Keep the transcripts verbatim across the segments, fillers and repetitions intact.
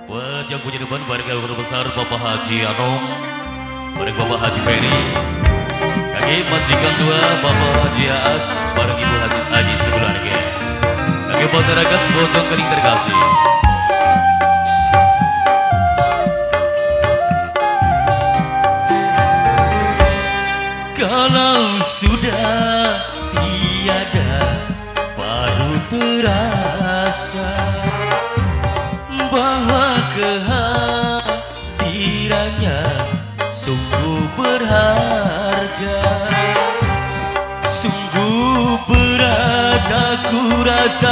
Buat yang punya depan warga guru besar Bapak Haji Anom, bareng Bapak Haji Ferry, kaki majikan dua Bapak Haji Aas, bareng Ibu Haji Haji sekeluarga, kaki masyarakat Bojong Kening terkasih. Kalau sudah tiada baru terasa bahwa kehadirannya sungguh berharga. Sungguh berat aku rasa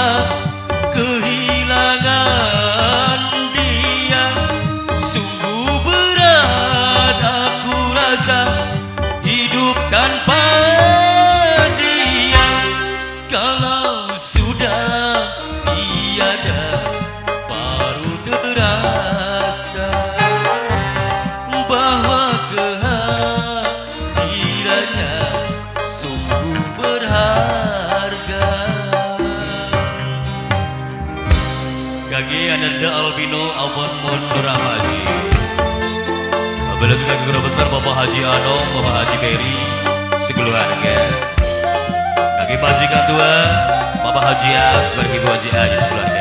kehilangan dia. Sungguh berat aku rasa hidup tanpa dia. Kalau sudah tiada baru terasa bahwa kehadirannya sungguh berharga. Kaki Ananda Albino Abon Mundur Haji, bila juga guru besar Bapak Haji Anom, Bapak Haji Ferry sekeluarga, kaki majikan dua Bapak Haji As, bareng Ibu Haji Haji sekeluarga.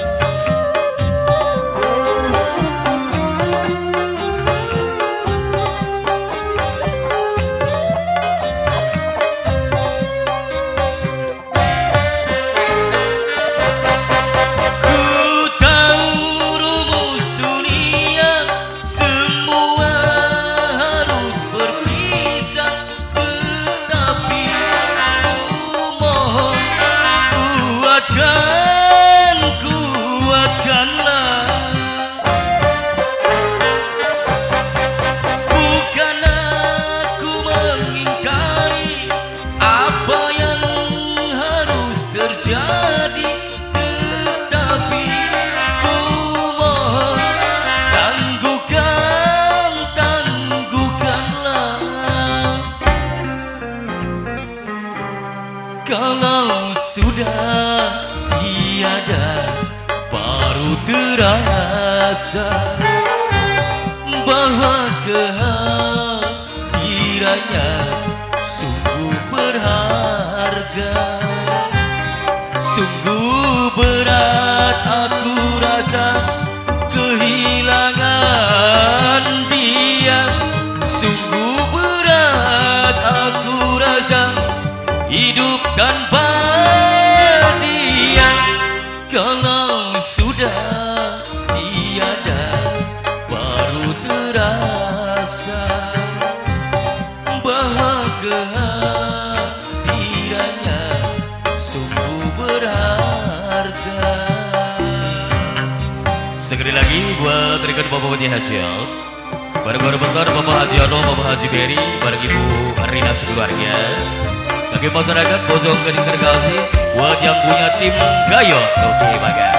Kalau sudah tiada baru terasa bahwa kehadirannya sungguh berharga. Sungguh berat aku rasa kehilangan dia. Sungguh berat aku rasa hidup tanpa dia. Kalau sudah tiada baru terasa bahwa kehadirannya sungguh berharga. Sekali lagi buat rekan Bapak Haji Al, bareng guru besar Bapak Haji Anom, Bapak Haji Ferry, bareng Ibu Arina sekeluarga, bagi masyarakat Bojong Kening terkasih, buat yang punya tim Gayot, oke baga.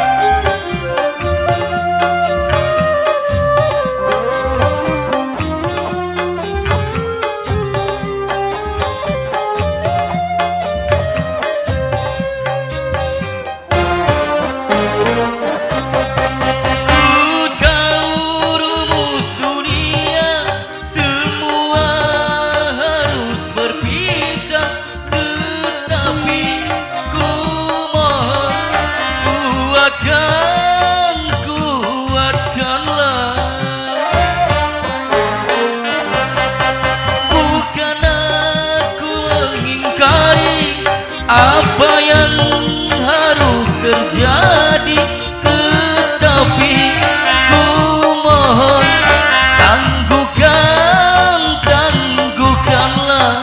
Apa yang harus terjadi, tetapi ku mohon tangguhkan, tangguhkanlah.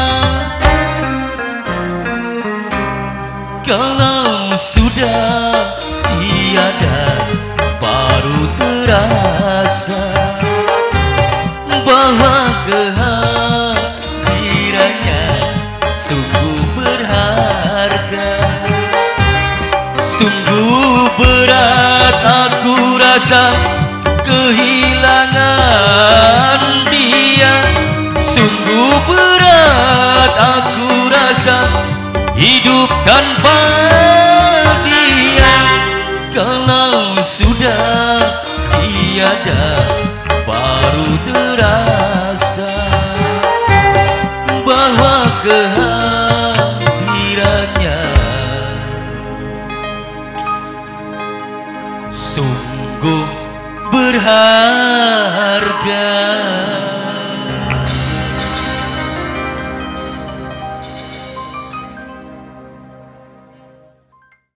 Kalau sudah tiada baru terasa bahwa kehadirannya sungguh berharga. Sungguh berat aku rasa kehilangan dia. Sungguh berat aku rasa hidup tanpa dia. Kalau walau sudah tiada baru terasa bahwa kehadirannya sungguh berharga.